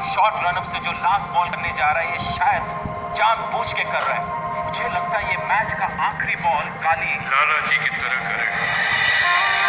Short run up से जो last ball करने जा रहा है, ये शायद जानबूझ के कर रहा है। मुझे लगता है ये मैच का आखिरी बॉल काली लाला जी की तरह करे।